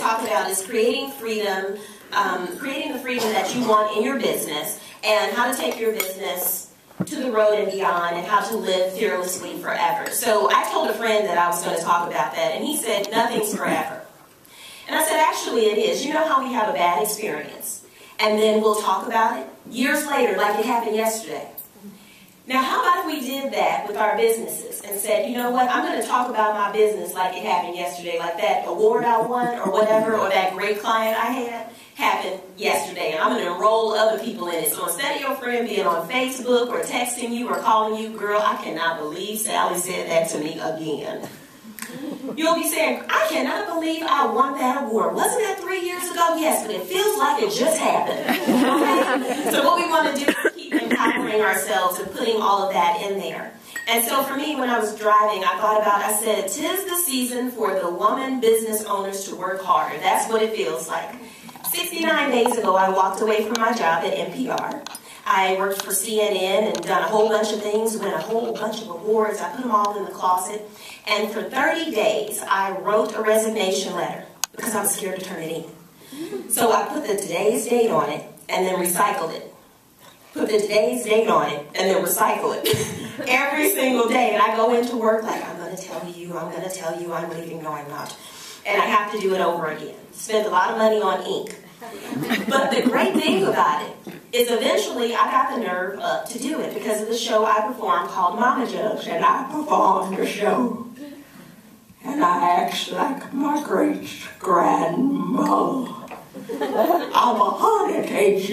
talk about is creating freedom, creating the freedom that you want in your business, and how to take your business to the road and beyond, and how to live fearlessly forever. So I told a friend that I was going to talk about that, and he said, nothing's forever. And I said, actually it is. You know how we have a bad experience, and then we'll talk about it years later like it happened yesterday. Now, how about if we did that with our businesses and said, you know what, I'm going to talk about my business like it happened yesterday, like that award I won or whatever, or that great client I had happened yesterday, and I'm going to enroll other people in it. So instead of your friend being on Facebook or texting you or calling you, girl, I cannot believe Sally said that to me again. You'll be saying, I cannot believe I won that award. Wasn't that 3 years ago? Yes, but it feels like it just happened. Okay? So what we want to do is keep empowering ourselves and putting all of that in there. And so for me, when I was driving, I thought about, I said, 'tis the season for the woman business owners to work harder. That's what it feels like. 69 days ago, I walked away from my job at NPR. I worked for CNN and done a whole bunch of things, won a whole bunch of awards. I put them all in the closet. And for 30 days, I wrote a resignation letter because I was scared to turn it in. So I put the today's date on it and then recycled it. Put the today's date on it and then recycle it. Every single day. And I go into work like, I'm going to tell you, I'm leaving. No, I'm not. And I have to do it over again. Spend a lot of money on ink. But the great thing about it is eventually I got the nerve up to do it because of the show I performed called Mama Judge. And I performed the show. And I act like my great-grandmother. I'm 100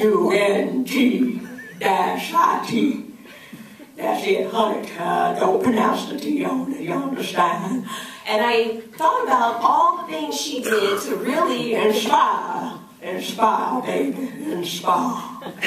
H-U-N-G-I-T. That's it, 100. Don't pronounce the T on it, you understand? And I thought about all the things she did to really inspire, baby, inspire.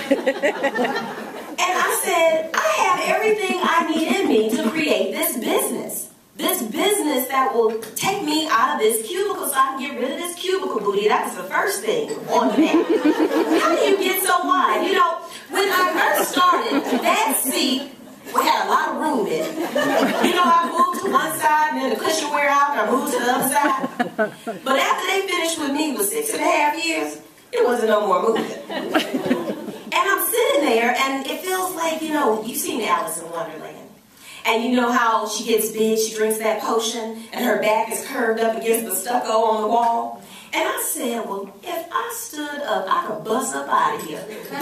And I said, I have everything I need in me to create this business. This business that will take me out of this cubicle so I can get rid of this cubicle booty. That was the first thing on the map. How do you get so wide? You know, when I first started, that seat, we had a lot of room in it. You know, I moved to one side and then the cushion wear out and I moved to the other side. But after they finished with me with 6.5 years, it wasn't no more moving. And I'm sitting there and it feels like, you know, you've seen Alice in Wonderland. And you know how she gets big, she drinks that potion, and her back is curved up against the stucco on the wall. And I said, well, if I stood up, I could bust up out of here.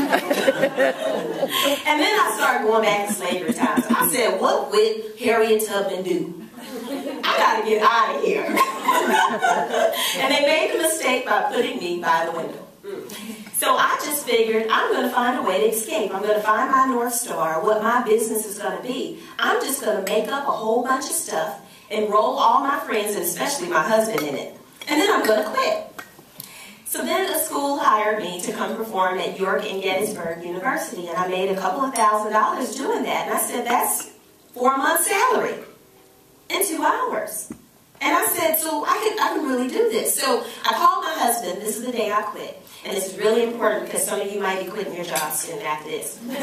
And then I started going back to slavery times. I said, what would Harriet Tubman do? I got to get out of here. And they made the mistake by putting me by the window. So I just figured I'm going to find a way to escape. I'm going to find my North Star, what my business is going to be. I'm just going to make up a whole bunch of stuff, enroll all my friends, and especially my husband in it. And then I'm going to quit. So then a school hired me to come perform at York and Gettysburg University, and I made a couple of $1,000s doing that. And I said, that's 4 months' salary in 2 hours. And I said, so I can really do this. So I called my husband. This is the day I quit. And this is really important because some of you might be quitting your jobs soon after this. And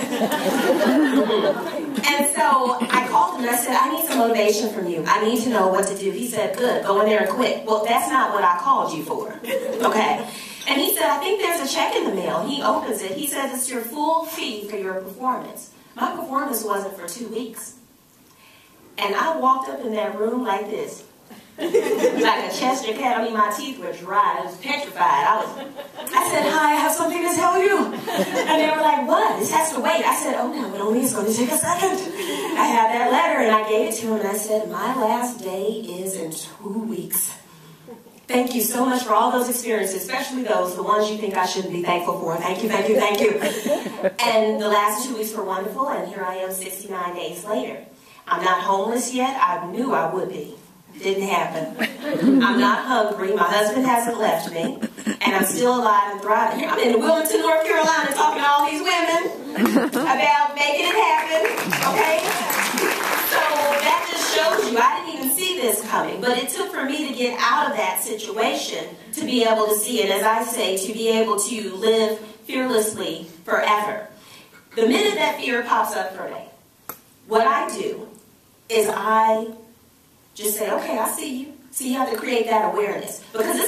so I called him and I said, I need some motivation from you. I need to know what to do. He said, good, go in there and quit. Well, that's not what I called you for. Okay? And he said, I think there's a check in the mail. He opens it. He says, it's your full fee for your performance. My performance wasn't for 2 weeks. And I walked up in that room like this. Like a Chester cat. I mean, my teeth were dry. I was petrified. I said, hi, I have something to tell you. And they were like, what? This has to wait. I said, oh no, it only is going to take a second. I had that letter and I gave it to him and I said, my last day is in 2 weeks. Thank you so much for all those experiences, especially those, the ones you think I shouldn't be thankful for. Thank you, thank you, thank you. And the last 2 weeks were wonderful, and here I am 69 days later. I'm not homeless yet. I knew I would be. Didn't happen. I'm not hungry. My husband hasn't left me. And I'm still alive and thriving. I'm in Wilmington, North Carolina, talking to all these women about making it happen. Okay? So that just shows you, I didn't even see this coming. But it took for me to get out of that situation to be able to see it. As I say, to be able to live fearlessly forever. The minute that fear pops up for me, what I do is I just say, okay, I see you. So you have to create that awareness. Because it's going to keep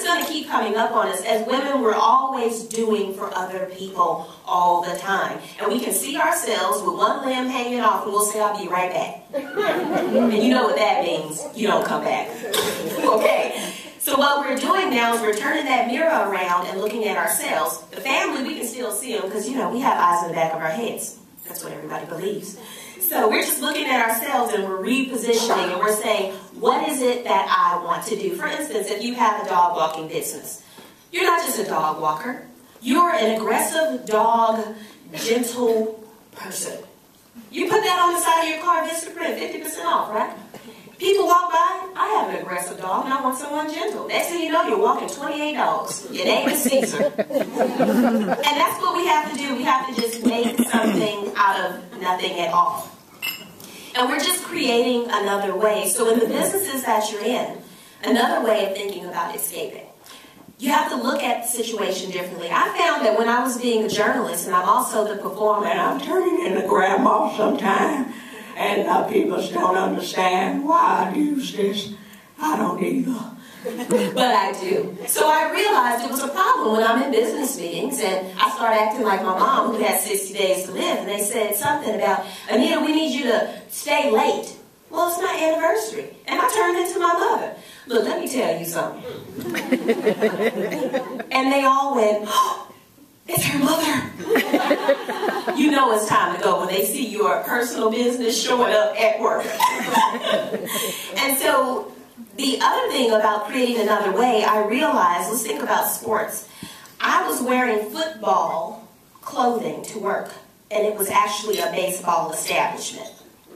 keep coming up on us. As women, we're always doing for other people all the time. And we can see ourselves with one limb hanging off, and we'll say, I'll be right back. And you know what that means. You don't come back. Okay? So what we're doing now is we're turning that mirror around and looking at ourselves. The family, we can still see them because, you know, we have eyes in the back of our heads. That's what everybody believes. So we're just looking at ourselves and we're repositioning and we're saying, what is it that I want to do? For instance, if you have a dog walking business, you're not just a dog walker. You're an aggressive dog, gentle person. You put that on the side of your car, Vistaprint, 50% off, right? People walk by, I have an aggressive dog and I want someone gentle. Next thing you know, you're walking 28 dogs. Your name is Caesar. And that's what we have to do. We have to just make something out of nothing at all. And we're just creating another way. So in the businesses that you're in, another way of thinking about escaping. You have to look at the situation differently. I found that when I was being a journalist, and I'm also the performer, and I'm turning into grandma sometime, and people still don't understand why I use this. I don't either. But I do. So I realized it was a problem when I'm in business meetings and I start acting like my mom who had 60 days to live, and they said something about, Anita, we need you to stay late. Well, it's my anniversary. And I turned into my mother. Look, let me tell you something. And they all went, oh, it's her mother. You know it's time to go when they see your personal business showing up at work. And so the other thing about creating another way, I realized, let's think about sports. I was wearing football clothing to work, and it was actually a baseball establishment.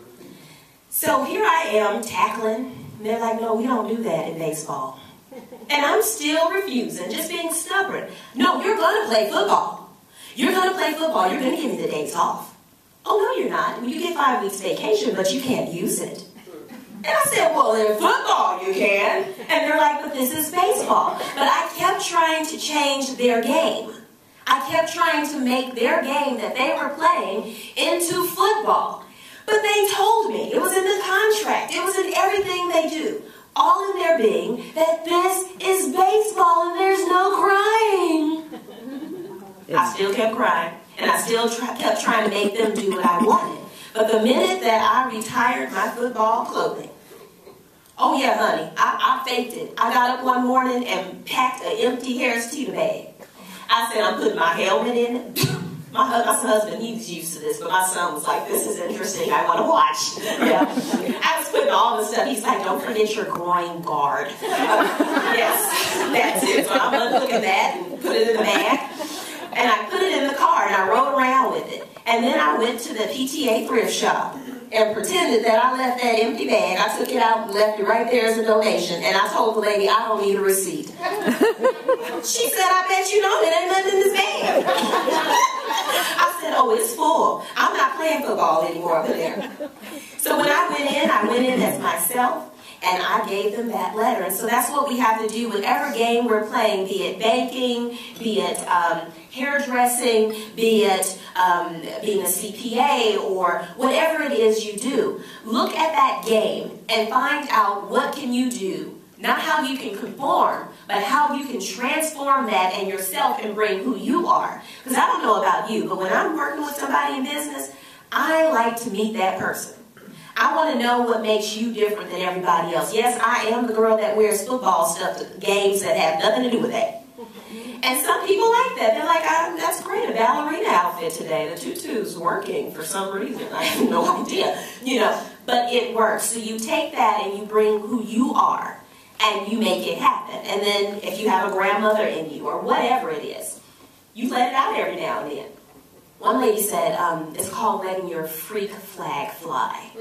So here I am tackling, and they're like, no, we don't do that in baseball. And I'm still refusing, just being stubborn. No, you're going to play football. You're going to play football. You're going to give me the days off. Oh, no, you're not. You get 5 weeks vacation, but you can't use it. And I said, well, in football you can. And they're like, but this is baseball. But I kept trying to change their game. I kept trying to make their game that they were playing into football. But they told me, it was in the contract, it was in everything they do, all in their being, that this is baseball and there's no crying. I still kept crying, and I still kept trying to make them do what I wanted. But the minute that I retired my football clothing, oh yeah, honey, I faked it. I got up one morning and packed an empty Harris Teeter bag. I said, I'm putting my helmet in it. My husband, he was used to this, but my son was like, this is interesting, I want to watch. Yeah. I was putting all the stuff. He's like, don't forget your groin guard. Yes, that's it. So I'm going to look at that and put it in the bag. And I put it in the car and I rode around with it. And then I went to the PTA thrift shop and pretended that I left that empty bag. I took it out and left it right there as a donation. And I told the lady, I don't need a receipt. She said, I bet you know there ain't nothing in this bag. I said, oh, it's full. I'm not playing football anymore over there. So when I went in as myself, and I gave them that letter. And so that's what we have to do. Whatever game we're playing, be it banking, be it hairdressing, be it being a CPA, or whatever it is you do, look at that game and find out what can you do. Not how you can conform, but how you can transform that and yourself and bring who you are. Because I don't know about you, but when I'm working with somebody in business, I like to meet that person. I want to know what makes you different than everybody else. Yes, I am the girl that wears football stuff to games that have nothing to do with that. And some people like that. They're like, that's great, a ballerina outfit today. The tutu's working for some reason. I have no idea. You know, but it works. So you take that and you bring who you are and you make it happen. And then if you have a grandmother in you or whatever it is, you let it out every now and then. One lady said, it's called letting your freak flag fly.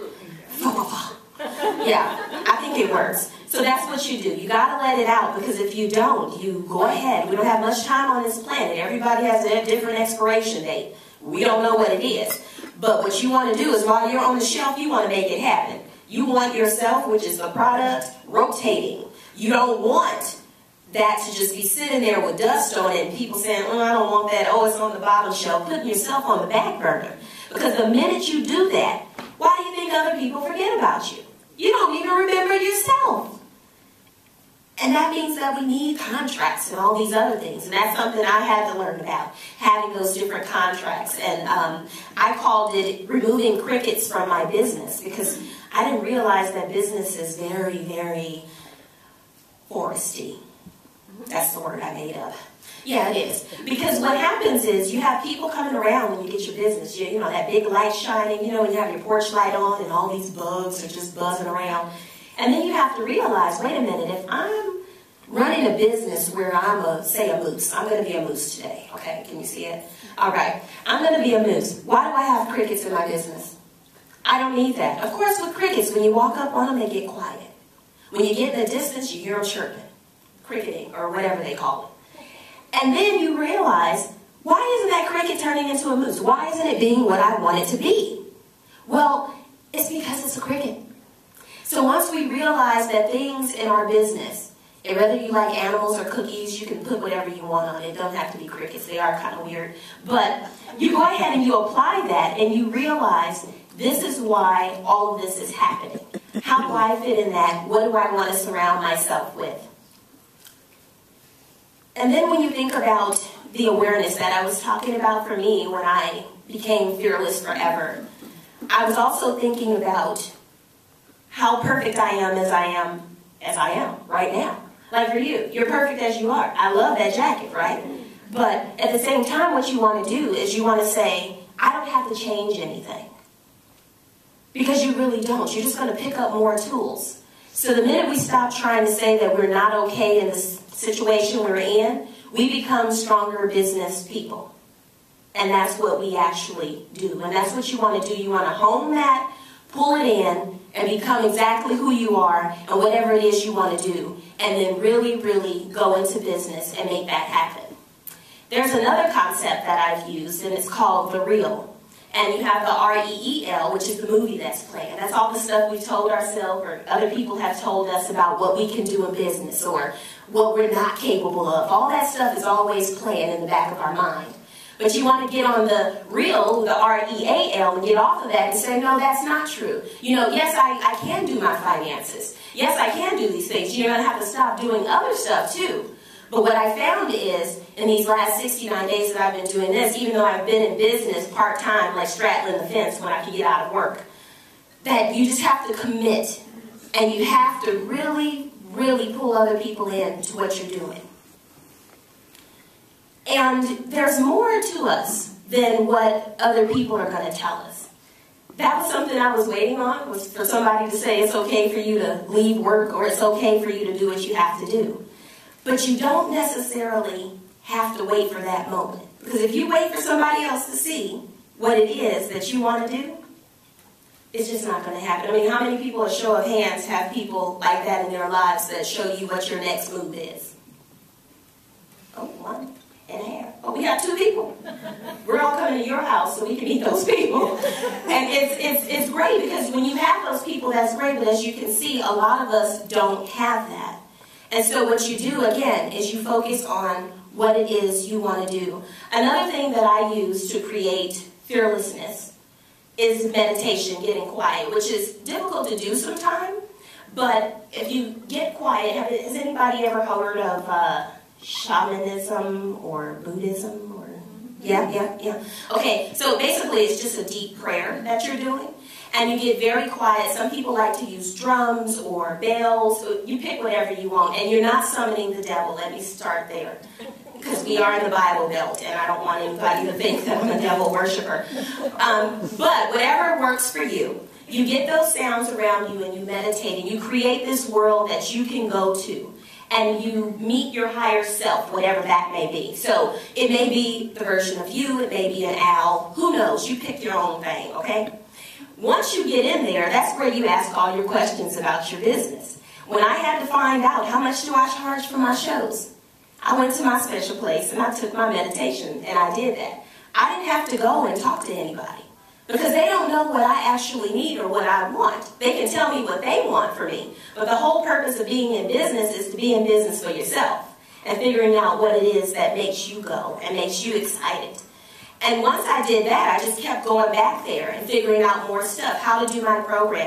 Yeah, I think it works. So that's what you do. You got to let it out, because if you don't, you go ahead. We don't have much time on this planet. Everybody has a different expiration date. We don't know what it is. But what you want to do is while you're on the shelf, you want to make it happen. You want yourself, which is the product, rotating. You don't want that to just be sitting there with dust on it and people saying, oh, I don't want that, oh, it's on the bottom shelf, putting yourself on the back burner. Because the minute you do that, why do you think other people forget about you? You don't even remember yourself. And that means that we need contracts and all these other things. And that's something I had to learn about, having those different contracts. And I called it removing crickets from my business, because I didn't realize that business is very, very foresty. That's the word I made up. Yeah, it is. Because what happens is you have people coming around when you get your business. You know, that big light shining, you know, when you have your porch light on and all these bugs are just buzzing around. And then you have to realize, wait a minute, if I'm running a business where I'm say a moose, I'm going to be a moose today. Okay, can you see it? All right, I'm going to be a moose. Why do I have crickets in my business? I don't need that. Of course, with crickets, when you walk up on them, they get quiet. When you get in the distance, you hear them chirping, cricketing, or whatever they call it. And then you realize, why isn't that cricket turning into a moose? Why isn't it being what I want it to be? Well, it's because it's a cricket. So once we realize that things in our business, and whether you like animals or cookies, you can put whatever you want on it. It don't have to be crickets. They are kind of weird. But you go ahead and you apply that, and you realize this is why all of this is happening. How do I fit in that? What do I want to surround myself with? And then when you think about the awareness that I was talking about for me when I became fearless forever, I was also thinking about how perfect I am as I am right now. Like for you, you're perfect as you are. I love that jacket, right? But at the same time, what you want to do is you want to say, I don't have to change anything. Because you really don't. You're just going to pick up more tools. So the minute we stop trying to say that we're not okay in this situation we're in, we become stronger business people. And that's what we actually do. And that's what you want to do. You want to hone that, pull it in, and become exactly who you are and whatever it is you want to do. And then really, really go into business and make that happen. There's another concept that I've used, and it's called the real. And you have the REEL, which is the movie that's playing. That's all the stuff we've told ourselves or other people have told us about what we can do in business or what we're not capable of. All that stuff is always playing in the back of our mind. But you want to get on the real, the REAL, and get off of that and say, no, that's not true. You know, yes, I can do my finances. Yes, I can do these things. You're going to have to stop doing other stuff too. But what I found is, in these last 69 days that I've been doing this, even though I've been in business part-time, like straddling the fence when I can get out of work, that you just have to commit. And you have to really, really pull other people in to what you're doing. And there's more to us than what other people are going to tell us. That was something I was waiting on, was for somebody to say it's okay for you to leave work or it's okay for you to do what you have to do. But you don't necessarily have to wait for that moment. Because if you wait for somebody else to see what it is that you want to do, it's just not going to happen. I mean, how many people, a show of hands, have people like that in their lives that show you what your next move is? Oh, one and a half. Oh, we got 2 people. We're all coming to your house so we can meet those people. And it's great because when you have those people, that's great. But as you can see, a lot of us don't have that. And so what you do, again, is you focus on what it is you want to do. Another thing that I use to create fearlessness is meditation, getting quiet, which is difficult to do sometimes. But if you get quiet, has anybody ever heard of shamanism or Buddhism? Or yeah. Okay, so basically it's just a deep prayer that you're doing. And you get very quiet. Some people like to use drums or bells. So you pick whatever you want. And you're not summoning the devil. Let me start there. Because we are in the Bible Belt, and I don't want anybody to think that I'm a devil worshiper. But whatever works for you, you get those sounds around you and you meditate and you create this world that you can go to. And you meet your higher self, whatever that may be. So it may be the version of you. It may be an owl. Who knows? You pick your own thing, okay? Once you get in there, that's where you ask all your questions about your business. When I had to find out how much do I charge for my shows, I went to my special place and I took my meditation and I did that. I didn't have to go and talk to anybody because they don't know what I actually need or what I want. They can tell me what they want for me. But the whole purpose of being in business is to be in business for yourself and figuring out what it is that makes you go and makes you excited. And once I did that, I just kept going back there and figuring out more stuff, how to do my programs.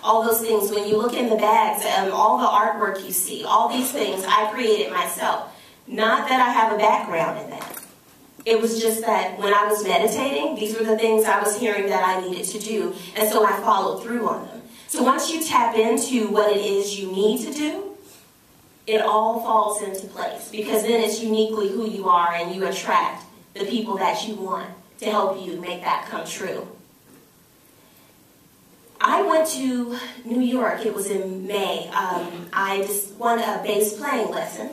all those things. When you look in the bags, all the artwork you see, all these things, I created myself. Not that I have a background in that. It was just that when I was meditating, these were the things I was hearing that I needed to do, and so I followed through on them. So once you tap into what it is you need to do, it all falls into place, because then it's uniquely who you are, and you attract the people that you want to help you make that come true. I went to New York. It was in May. I just won a bass playing lesson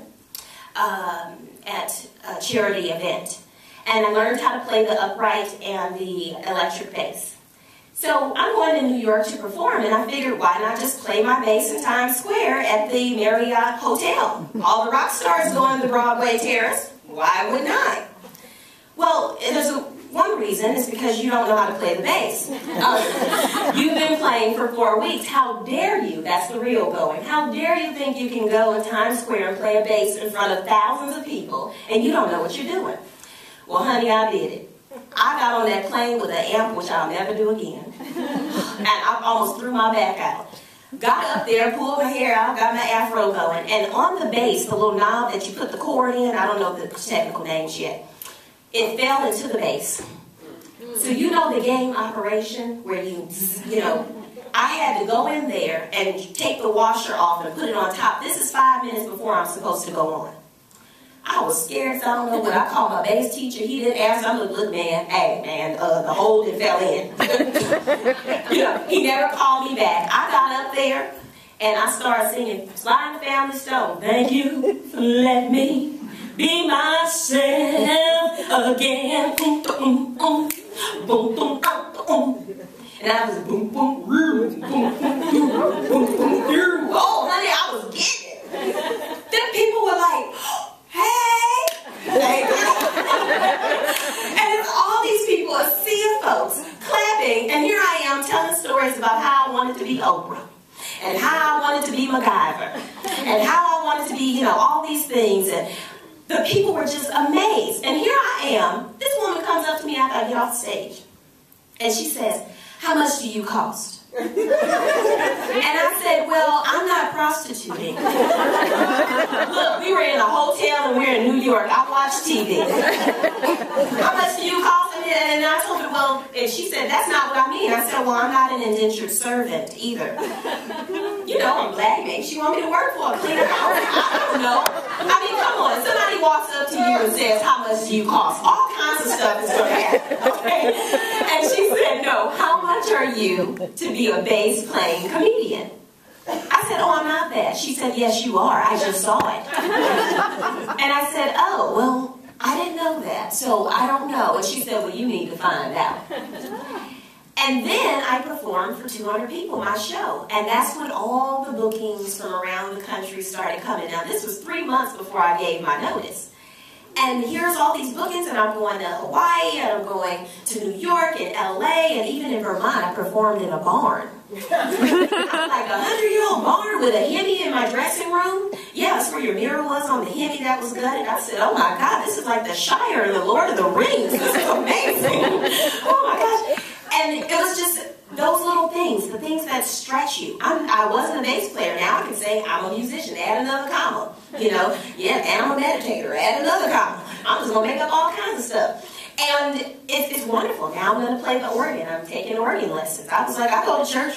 at a charity event. And I learned how to play the upright and the electric bass. So I'm going to New York to perform, and I figured, why not just play my bass in Times Square at the Marriott Hotel? All the rock stars go on the Broadway Terrace. Why wouldn't I? Well, there's one reason is because you don't know how to play the bass. You've been playing for 4 weeks. How dare you? That's the real going. How dare you think you can go in Times Square and play a bass in front of thousands of people and you don't know what you're doing? Well, honey, I did it. I got on that plane with an amp, which I'll never do again. And I almost threw my back out. Got up there, pulled my hair out, got my afro going, and on the bass, the little knob that you put the cord in, I don't know the technical names yet, it fell into the bass. So you know the game operation where you know, I had to go in there and take the washer off and put it on top. This is 5 minutes before I'm supposed to go on. I was scared, so I don't know what. I called my bass teacher. He didn't answer. I'm like, look, man, hey, man, the hole that fell in. You know, he never called me back. I got up there, and I started singing Sly and the Family Stone. Thank you for letting me be myself again. Boom, boom, boom, boom, boom, boom. And I was boom, boom, boom, boom, boom, boom, boom, boom. Oh, honey, I was getting it. Then people were like, hey! And it's all these people, a sea of folks, clapping, and here I am telling stories about how I wanted to be Oprah, and how I wanted to be MacGyver, and how I wanted to be, you know, all these things, and the people were just amazed. And here I am, this woman comes up to me after I get off stage, and she says, how much do you cost? And I said, well, I'm not prostituting. Look, we were in a hotel and we're in New York. I watch TV. How much do you cost? And I told her, well, and she said, that's not what I mean. I said, well, I'm not an indentured servant either. You know, I'm black-made. She want me to work for a cleaner house? I don't know. I mean, come on. Somebody walks up to you and says, how much do you cost? All kinds of stuff is going to happen, okay? And she said, no, how much are you to be a bass playing comedian? I said, oh, I'm not that. She said, yes, you are. I just saw it. And I said, oh, well, I didn't know that, so I don't know. And she said, well, you need to find out. And then I performed for 200 people, my show. And that's when all the bookings from around the country started coming. Now, this was 3 months before I gave my notice. And here's all these bookings, and I'm going to Hawaii, and I'm going to New York, and LA, and even in Vermont, I performed in a barn. I'm like, a 100-year-old barn with a Hemi in my dressing room? Yeah, that's where your mirror was on the Hemi that was gutted. I said, oh my God, this is like the Shire and the Lord of the Rings. This is amazing. Oh my gosh. And it was just those little things, the things that stretch you. I wasn't a bass player. Now I can say I'm a musician. Add another comma. You know, yeah, and I'm a meditator. Add another comma. I'm just going to make up all kinds of stuff. And it's wonderful. Now I'm going to play the organ. I'm taking organ lessons. I was like, I go to church.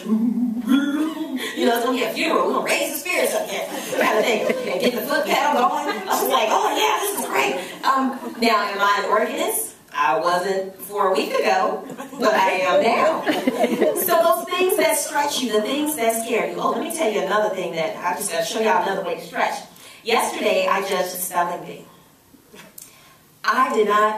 You know, it's going to be a funeral. We're going to raise the spirits up here. Kind of thing. And get the foot pedal going. I was like, oh yeah, this is great. Now, am I an organist? I wasn't 4 weeks ago, but I am now. So those things that stretch you, the things that scare you. Oh, let me tell you another thing that I just got to show y'all another way to stretch. Yesterday, I judged a spelling bee. I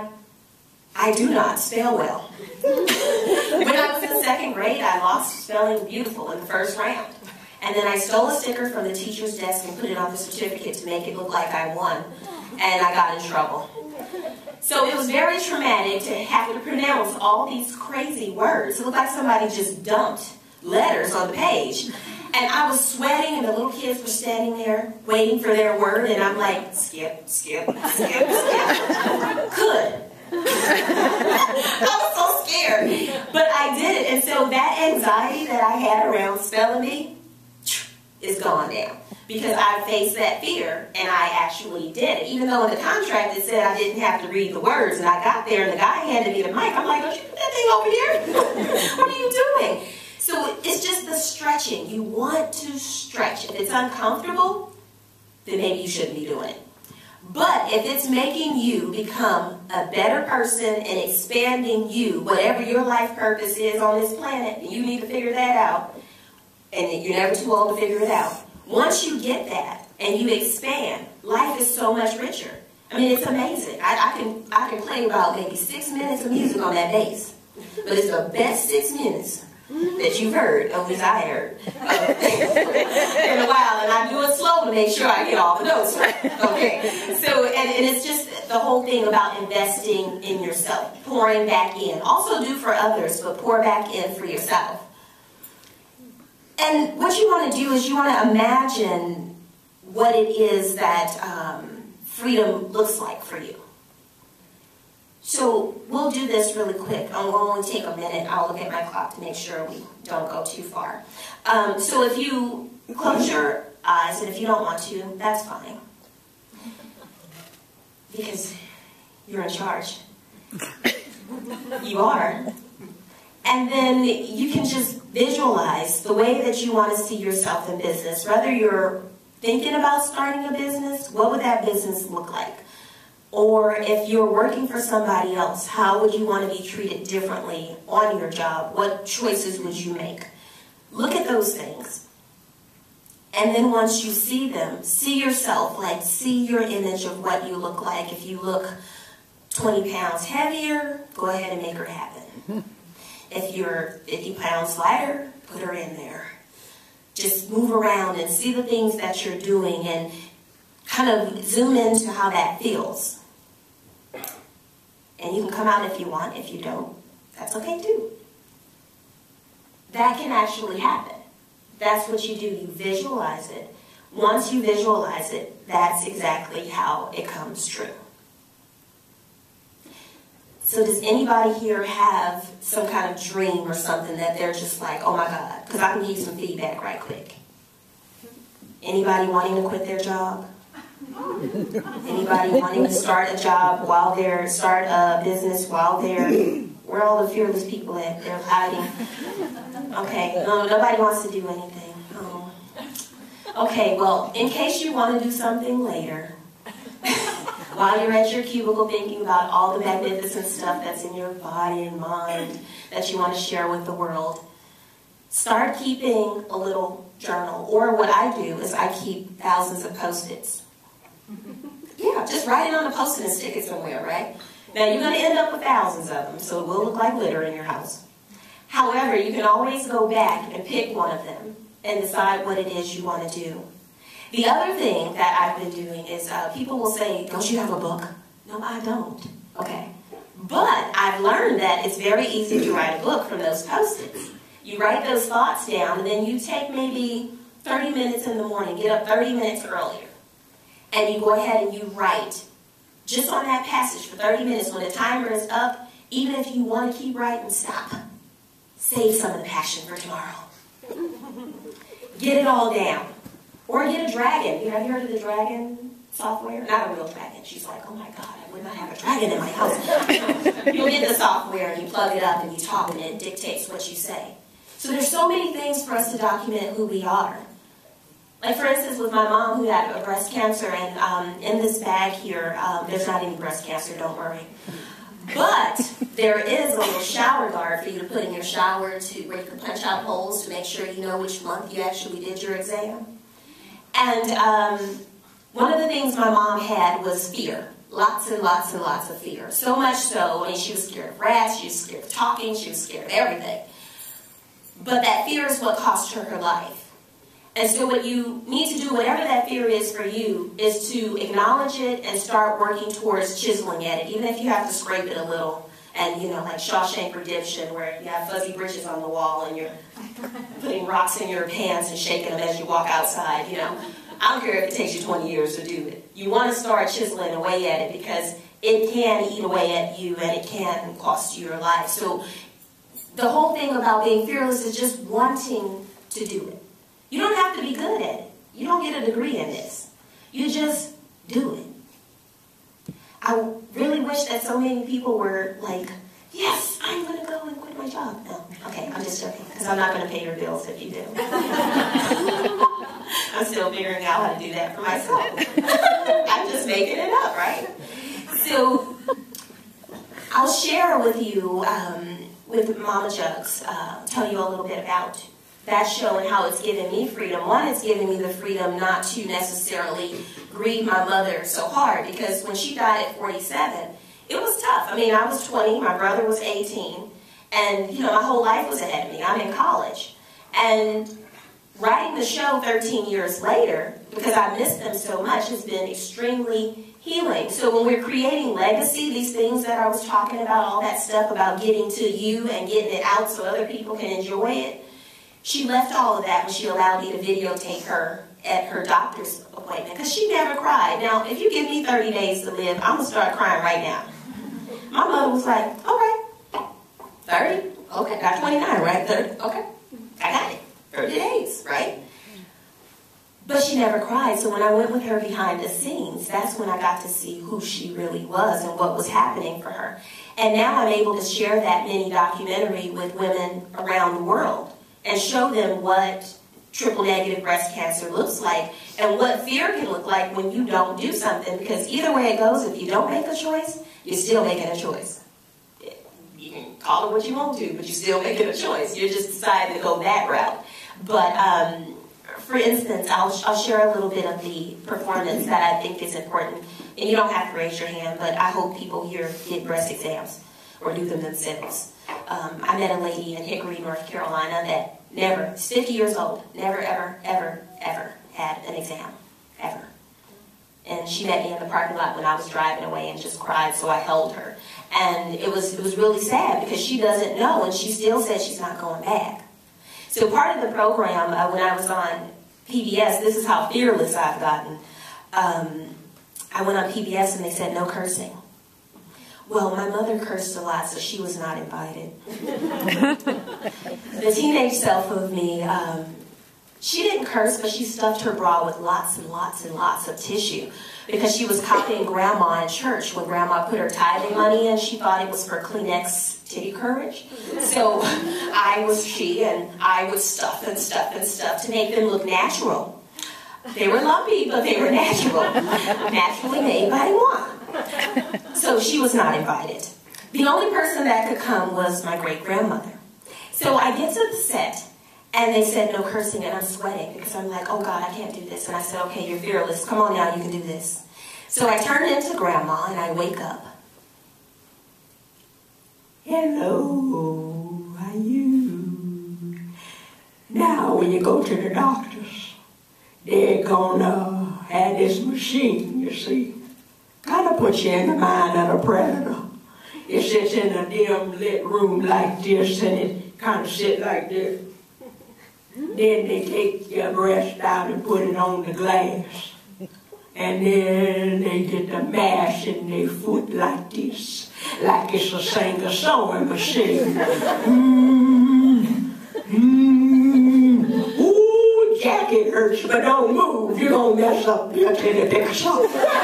do not spell well. When I was in 2nd grade, I lost spelling beautiful in the 1st round. And then I stole a sticker from the teacher's desk and put it on the certificate to make it look like I won. And I got in trouble. So it was very traumatic to have to pronounce all these crazy words. It looked like somebody just dumped letters on the page. And I was sweating, and the little kids were standing there waiting for their word, and I'm like, skip, skip, skip, skip. Could. I was so scared. But I did it. And so that anxiety that I had around spelling bee is gone now. Because I faced that fear, and I actually did it. Even though in the contract it said I didn't have to read the words, and I got there, and the guy handed me the mic. I'm like, don't you put that thing over here? What are you doing? So it's just the stretching. You want to stretch. If it's uncomfortable, then maybe you shouldn't be doing it. But if it's making you become a better person and expanding you, whatever your life purpose is on this planet, you need to figure that out. And you're never too old to figure it out. Once you get that and you expand, life is so much richer. I mean, it's amazing. I can play about maybe 6 minutes of music on that bass, but it's the best 6 minutes that you've heard, at least I heard, in a while, and I do it slow to make sure I get all the notes right. Okay, so and it's just the whole thing about investing in yourself, pouring back in. Also do for others, but pour back in for yourself. And what you want to do is you want to imagine what it is that freedom looks like for you. So we'll do this really quick. We'll only take a minute. I'll look at my clock to make sure we don't go too far. So if you close your eyes, and if you don't want to, that's fine. Because you're in charge. You are. And then you can just visualize the way that you want to see yourself in business. Whether you're thinking about starting a business, what would that business look like? Or if you're working for somebody else, how would you want to be treated differently on your job? What choices would you make? Look at those things. And then once you see them, see yourself, like see your image of what you look like. If you look 20 pounds heavier, go ahead and make her happen. If you're 50 pounds lighter, put her in there. Just move around and see the things that you're doing and kind of zoom into how that feels. And you can come out if you want. If you don't, that's okay too. That can actually happen. That's what you do. You visualize it. Once you visualize it, that's exactly how it comes true. So does anybody here have some kind of dream or something that they're just like, oh my God, because I can give you some feedback right quick. Anybody wanting to quit their job? Anybody wanting to start a job while they're, start a business while they're, where are all the fearless people at? They're hiding. Okay, no, nobody wants to do anything. Oh. Okay, well, in case you want to do something later, while you're at your cubicle thinking about all the magnificent stuff that's in your body and mind that you want to share with the world, start keeping a little journal. Or what I do is I keep thousands of Post-its. Yeah, just write it on a Post-it and stick it somewhere, right? Now you're going to end up with thousands of them, so it will look like litter in your house. However, you can always go back and pick one of them and decide what it is you want to do. The other thing that I've been doing is people will say, don't you have a book? No, I don't. Okay. But I've learned that it's very easy to write a book from those Post-its. You write those thoughts down, and then you take maybe 30 minutes in the morning, get up 30 minutes earlier, and you go ahead and you write just on that passage for 30 minutes. When the timer is up, even if you want to keep writing, stop. Save some of the passion for tomorrow. Get it all down. Or get a dragon. Have you heard of the dragon software? Not a real dragon. She's like, oh my God, I would not have a dragon in my house. You'll get the software and you plug it up and you talk and it dictates what you say. So there's so many things for us to document who we are. Like for instance, with my mom who had a breast cancer, and in this bag here, there's not any breast cancer, don't worry. But there is a little shower guard for you to put in your shower where you can punch out holes to make sure you know which month you actually did your exam. And one of the things my mom had was fear. Lots and lots and lots of fear. So much so, I mean, she was scared of rats, she was scared of talking, she was scared of everything. But that fear is what cost her her life. And so what you need to do, whatever that fear is for you, is to acknowledge it and start working towards chiseling at it, even if you have to scrape it a little. And, you know, like Shawshank Redemption, where you have fuzzy britches on the wall and you're putting rocks in your pants and shaking them as you walk outside, you know. I don't care if it takes you 20 years to do it. You want to start chiseling away at it because it can eat away at you and it can cost you your life. So the whole thing about being fearless is just wanting to do it. You don't have to be good at it. You don't get a degree in this. You just do it. I really wish that so many people were like, yes, I'm going to go and quit my job. No, okay, I'm just joking, because I'm not going to pay your bills if you do. I'm still figuring out how to do that for myself. I'm just making it up, right? So I'll share with you, with Mama Jugs, tell you a little bit about that show and how it's given me freedom. One, it's given me the freedom not to necessarily grieve my mother so hard, because when she died at 47, it was tough. I mean, I was 20, my brother was 18, and, you know, my whole life was ahead of me. I'm in college. And writing the show 13 years later, because I missed them so much, has been extremely healing. So when we're creating legacy, these things that I was talking about, all that stuff about getting to you and getting it out so other people can enjoy it, she left all of that when she allowed me to videotape her at her doctor's appointment, because she never cried. Now, if you give me 30 days to live, I'm going to start crying right now. My mother was like, okay, 30? Okay, got 29, right? 30? Okay, I got it. 30 days, right? But she never cried, so when I went with her behind the scenes, that's when I got to see who she really was and what was happening for her. And now I'm able to share that mini documentary with women around the world and show them what triple-negative breast cancer looks like and what fear can look like when you don't do something. Because either way it goes, if you don't make a choice, you're still making a choice. You can call it what you want to, but you're still making a choice. You're just deciding to go that route. But for instance, I'll share a little bit of the performance that I think is important. And you don't have to raise your hand, but I hope people here get breast exams or do them themselves. I met a lady in Hickory, North Carolina that never, she's 50 years old, never, ever, ever, ever had an exam, ever. And she met me in the parking lot when I was driving away and just cried, so I held her. And it was really sad because she doesn't know, and she still says she's not going back. So part of the program, when I was on PBS, this is how fearless I've gotten. I went on PBS and they said no cursing. Well, my mother cursed a lot, so she was not invited. The teenage self of me, she didn't curse, but she stuffed her bra with lots and lots and lots of tissue because she was copying Grandma in church. When Grandma put her tithing money in, she thought it was for Kleenex titty courage. So I was she, and I would stuff and stuff and stuff to make them look natural. They were lumpy, but they were natural. Naturally made by one. So she was not invited. The only person that could come was my great-grandmother. So I get to the set, and they said no cursing, and I'm sweating because I'm like, oh God, I can't do this. And I said, okay, you're fearless. Come on now, you can do this. So I turn into Grandma, and I wake up. Hello, how are you? Now, when you go to the doctors, they're gonna have this machine, you see. Kind of put you in the mind of a predator. It sits in a dim lit room like this, and it kind of sits like this. Then they take your breast out and put it on the glass. And then they get the mash in their foot like this, like it's a sewing machine. Ooh, Jack, it hurts, but don't move. You're gonna mess up your titty picture.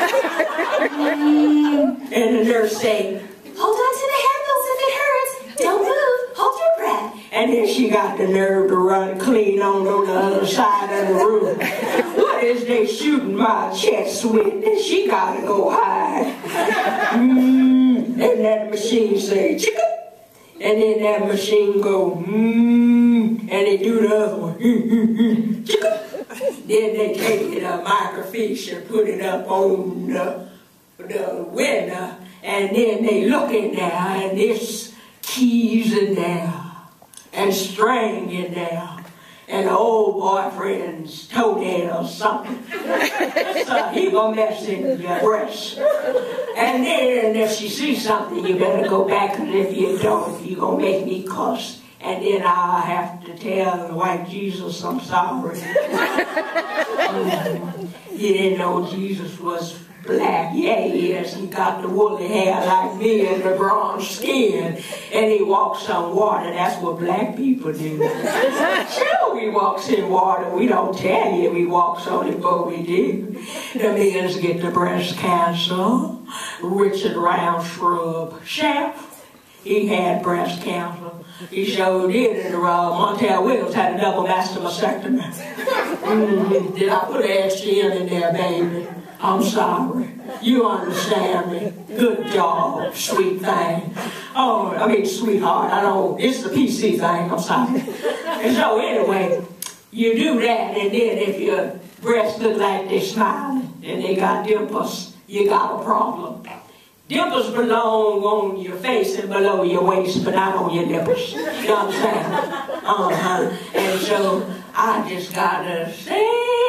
And the nurse say, hold on to the handles if it hurts. Don't move. Hold your breath. And then she got the nerve to run clean on the other side of the room. What is they shooting my chest with? And she gotta go hide. And that machine say, chicka. And then that machine go, and they do the other one, chicka. Then they take it a microfiche and put it up on the window, and then they look in there, and there's keys in there, and string in there, and the old boyfriend's toenail or something. So he gonna mess in your breast. And then if she sees something, you better go back, because if you don't, you gonna make me cuss. And then I'll have to tell the white Jesus I'm sorry. You didn't know Jesus was black. Yeah, he is. He got the woolly hair like me and the bronze skin. And he walks on water. That's what black people do. Sure, he walks in water. We don't tell you he walks on it, but we do. The men get the breast cancer. Richard Round Shrub Chef, he had breast cancer. He sure did. And Montel Williams had a double master mastectomy. Did I put an extra in there, baby? I'm sorry. You understand me. Good job, sweet thing. Oh, I mean, sweetheart. I know it's the PC thing. I'm sorry. And so anyway, you do that, and then if your breasts look like they're smiling and they got dimples, you got a problem. Dimples belong on your face and below your waist, but not on your nipples. You know what I'm saying? And so I just gotta say,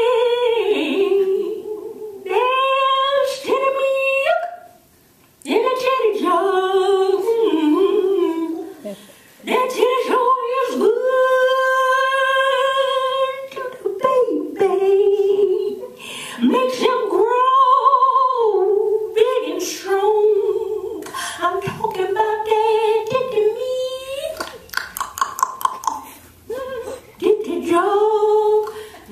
there's titty milk in the titty jar. That titty sure is good to the baby. Makes him grow big and strong. I'm talking about that titty milk. Titty jar.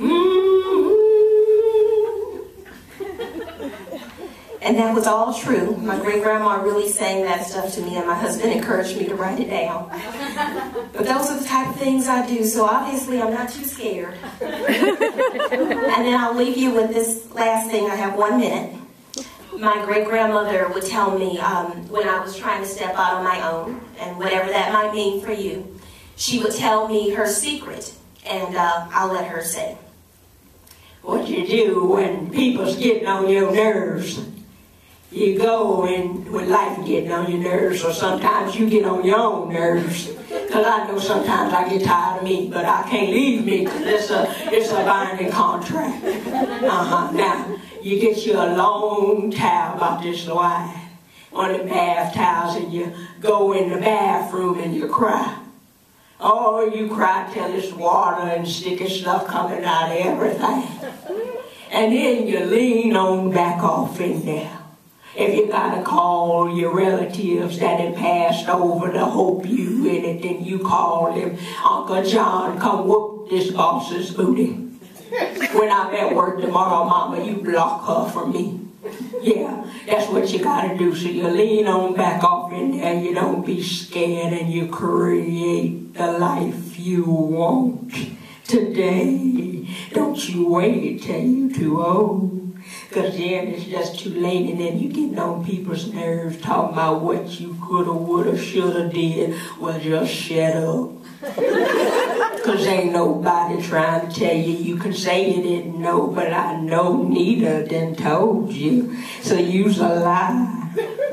And that was all true. My great-grandma really sang that stuff to me, and my husband encouraged me to write it down. But those are the type of things I do, so obviously I'm not too scared. And then I'll leave you with this last thing. I have 1 minute. My great-grandmother would tell me when I was trying to step out on my own, and whatever that might mean for you, she would tell me her secret, and I'll let her say. What you do when people's getting on your nerves, you go and when life getting on your nerves, or sometimes you get on your own nerves. Because I know sometimes I get tired of me, but I can't leave me because it's a binding contract. Now, you get you a long towel about this wide, one of the bath towels, and you go in the bathroom and you cry. Oh, you cry till it's water and sticky stuff coming out of everything. And then you lean on back off in there. If you gotta call your relatives that had passed over to hope you in it, then you call them, Uncle John, come whoop this boss's booty. When I'm at work tomorrow, Mama, you block her from me. Yeah, that's what you gotta do. So you lean on back off in there, you don't be scared, and you create the life you want today. Don't you wait till you're too old. Because then it's just too late, and then you getting on people's nerves talking about what you coulda, woulda, shoulda did. Well, just shut up. Because ain't nobody trying to tell you. You can say you didn't know, but I know neither done told you. So use a lie.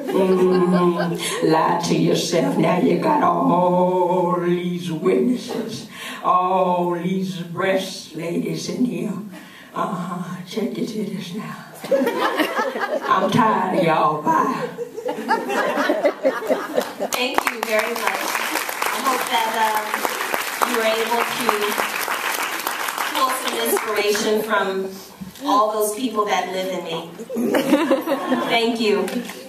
Lie to yourself. Now you got all these witnesses, all these breast ladies in here. Check your titties now. I'm tired of y'all. Bye. Thank you very much. I hope that you were able to pull some inspiration from all those people that live in me. Thank you.